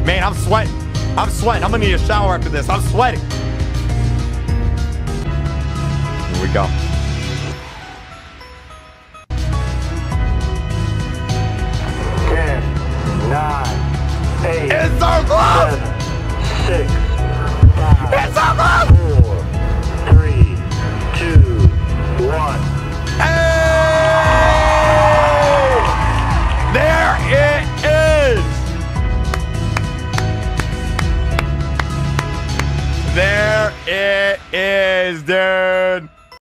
Man, I'm sweating. I'm sweating. I'm gonna need a shower after this. I'm sweating. Here we go. It's so close! 7, 6, 5, It's so close! 4, 3, 2, 1. Hey! There it is! There it is, dude.